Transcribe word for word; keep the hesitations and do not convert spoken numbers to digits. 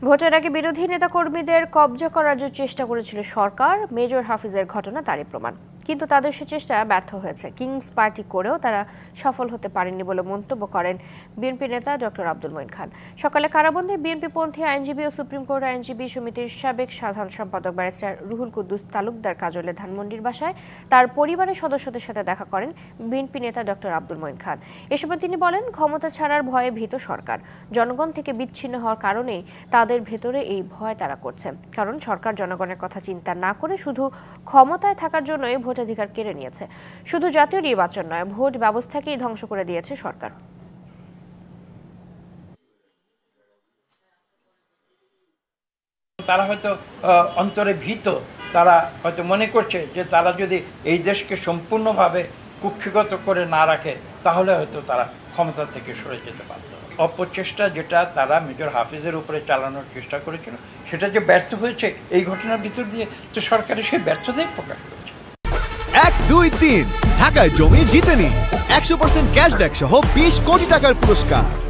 ভোটের আগে বিরোধী নেতাকর্মীদের কবজা করার যে চেষ্টা করেছিল সরকার, মেজর হাফিজের ঘটনা তারই প্রমাণ। কিন্তু তাদের সে চেষ্টা ব্যর্থ হয়েছে। কিংস পার্টি করেও তারা সফল হতে পারেননি বলে মন্তব্য করেন বিএনপি নেতা ডক্টর আব্দুল মঈন খান। সকালে কারাবন্দী বিএনপিপন্থী আইনজীবী ও সুপ্রিম কোর্ট আইনজীবী সমিতির সাবেক সাধারণ সম্পাদক ব্যারিস্টার রুহুল কুদ্দুস তালুকদার কাজলে ধানমন্ডির বাসায় তার পরিবারের সদস্যদের সাথে দেখা করেন বিএনপি নেতা ডক্টর আব্দুল মঈন খান। এ সময় তিনি বলেন, ক্ষমতা ছাড়ার ভয়ে ভীত সরকার। জনগণ থেকে বিচ্ছিন্ন হওয়ার কারণেই তাদের ভেতরে এই ভয় তারা করছে। কারণ সরকার জনগণের কথা চিন্তা না করে শুধু ক্ষমতায় থাকার জন্যই ভোটাধিকার কেড়ে নিয়েছে। শুধু জাতীয় নির্বাচন নয়, ভোট ব্যবস্থাকেই ধ্বংস করে দিয়েছে সরকার। তারা হয়তো অন্তরে ভীত, তারা হয়তো মনে করছে যে তারা যদি এই দেশকে সম্পূর্ণভাবে কুক্ষিগত করে না রাখে তাহলে হয়তো তারা ক্ষমতা থেকে সরে যেতে পারত। অপচেষ্টা যেটা তারা মেজর হাফিজের উপরে চালানোর চেষ্টা করেছিল সেটা যে ব্যর্থ হয়েছে এই ঘটনার ভিতর দিয়ে তো সরকারের সেই ব্যর্থতাই প্রকাশ করেছে। এক দুই তিন ঢাকায় জমি জিতে নিন একশো পার্সেন্ট ক্যাশব্যাক সহ বিশ কোটি টাকার পুরস্কার।